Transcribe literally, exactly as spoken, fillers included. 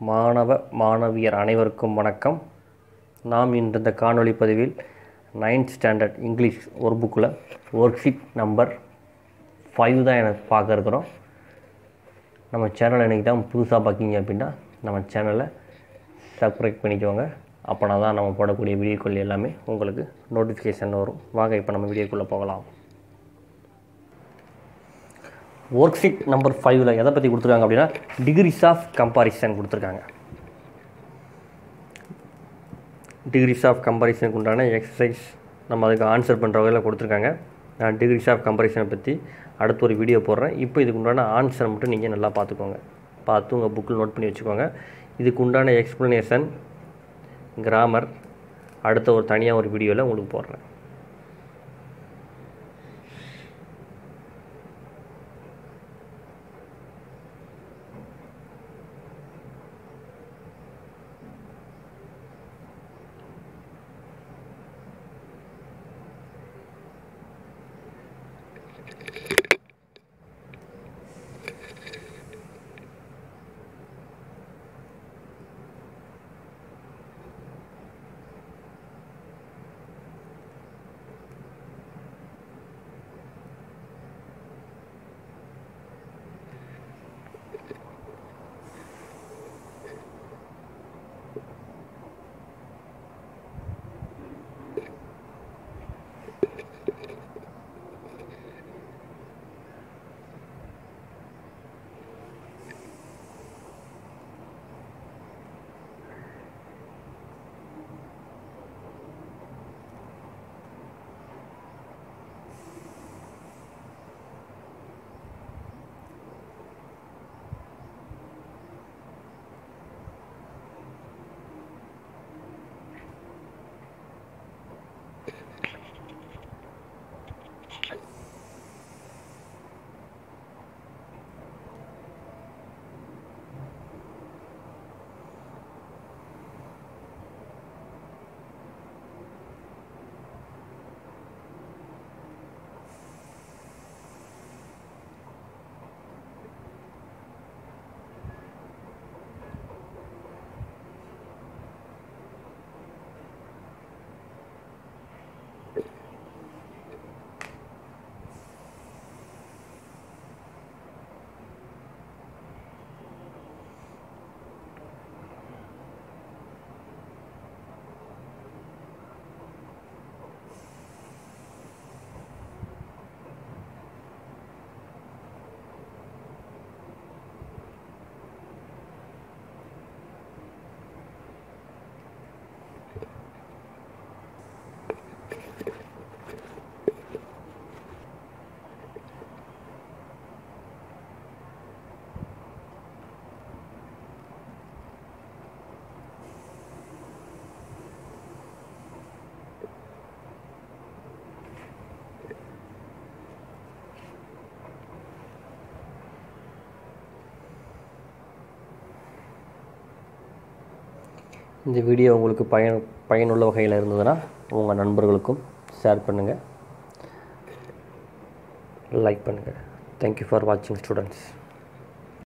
மாணவ மாணவியர் அனைவருக்கும் வணக்கம். நாம் இன்று இந்த காணொளி பதிவில் நைன்த் ஸ்டாண்டர்ட் இங்கிலீஷ் ஒரு புக்கில் ஒர்க் ஷீட் நம்பர் ஃபைவ் தான் எனக்கு பார்க்க இருக்கிறோம். நம்ம சேனலை இன்றைக்கி தான் புதுசாக பார்க்கிங்க அப்படின்னா நம்ம சேனலை சப்ஸ்கிரைப் பண்ணிக்கோங்க. அப்போனா தான் நம்ம போடக்கூடிய வீடியோக்கள் எல்லாமே உங்களுக்கு நோட்டிஃபிகேஷன் வரும். வாங்க இப்போ நம்ம வீடியோக்குள்ளே போகலாம். ஒர்க் ஷீட் நம்பர் ஃபைவ்ல எதை பற்றி கொடுத்துருக்காங்க அப்படின்னா டிகிரிஸ் ஆஃப் கம்பாரிசன் கொடுத்துருக்காங்க. டிகிரிஸ் ஆஃப் கம்பாரிசனுக்கு உண்டான எக்ஸசைஸ் நம்ம அதுக்கு ஆன்சர் பண்ணுற வகையில் கொடுத்துருக்காங்க. நான் டிகிரிஸ் ஆஃப் கம்பாரிசனை பற்றி அடுத்த ஒரு வீடியோ போடுறேன். இப்போ இதுக்கு உண்டான ஆன்சரை மட்டும் நீங்கள் நல்லா பார்த்துக்கோங்க. பார்த்து உங்கள் புக்கில் நோட் பண்ணி வச்சுக்கோங்க. இதுக்கு உண்டான எக்ஸ்ப்ளனேஷன் கிராமர் அடுத்த ஒரு தனியாக ஒரு வீடியோவில் உங்களுக்கு போடுறேன். இந்த வீடியோ உங்களுக்கு பயன் பயனுள்ள வகையில் இருந்ததுன்னா உங்கள் நண்பர்களுக்கும் ஷேர் பண்ணுங்கள், லைக் பண்ணுங்கள். தேங்க்யூ ஃபார் வாட்சிங் ஸ்டூடெண்ட்ஸ்.